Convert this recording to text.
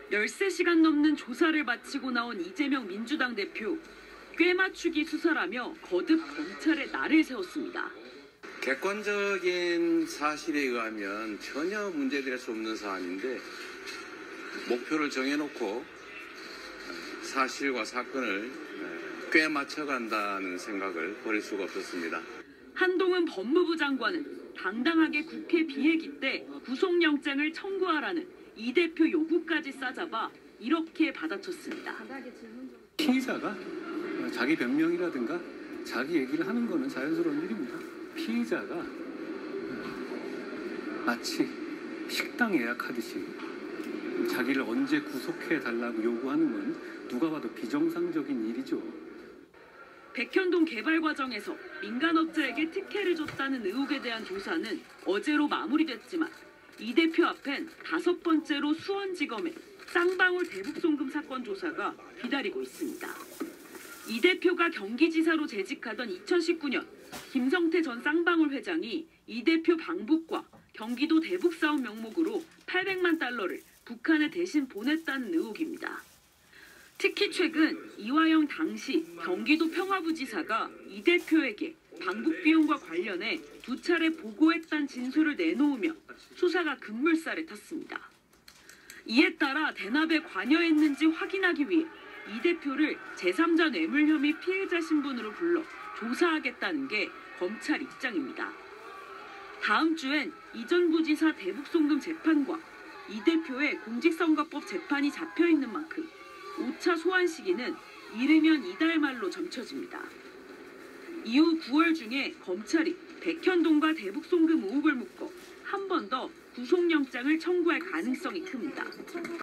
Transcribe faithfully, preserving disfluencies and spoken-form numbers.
열세 시간 넘는 조사를 마치고 나온 이재명 민주당 대표. 꿰맞추기 수사라며 거듭 검찰에 날을 세웠습니다. 객관적인 사실에 의하면 전혀 문제될 수 없는 사안인데 목표를 정해놓고 사실과 사건을 꿰맞춰간다는 생각을 버릴 수가 없었습니다. 한동훈 법무부 장관은 당당하게 국회 비회기 때 구속영장을 청구하라는 이 대표 요구까지 싸잡아 이렇게 받아쳤습니다. 피의자가 자기 변명이라든가 자기 얘기를 하는 거는 자연스러운 일입니다. 피의자가 마치 식당 예약하듯이 자기를 언제 구속해달라고 요구하는 건 누가 봐도 비정상적인 일이죠. 백현동 개발 과정에서 민간업자에게 특혜를 줬다는 의혹에 대한 조사는 어제로 마무리됐지만 이 대표 앞엔 다섯 번째로 수원지검의 쌍방울 대북송금 사건 조사가 기다리고 있습니다. 이 대표가 경기지사로 재직하던 이천십구 년 김성태 전 쌍방울 회장이 이 대표 방북과 경기도 대북사업 명목으로 팔백만 달러를 북한에 대신 보냈다는 의혹입니다. 특히 최근 이화영 당시 경기도 평화부지사가 이 대표에게 방북 비용과 관련해 두 차례 보고했다는 진술을 내놓으며 수사가 급물살에 탔습니다. 이에 따라 대납에 관여했는지 확인하기 위해 이 대표를 제삼자 뇌물 혐의 피해자 신분으로 불러 조사하겠다는 게 검찰 입장입니다. 다음 주엔 이 전 부지사 대북송금 재판과 이 대표의 공직선거법 재판이 잡혀있는 만큼 오 차 소환 시기는 이르면 이달 말로 점쳐집니다. 이후 구월 중에 검찰이 백현동과 대북송금 의혹을 묶어 한 번 더 구속영장을 청구할 가능성이 큽니다.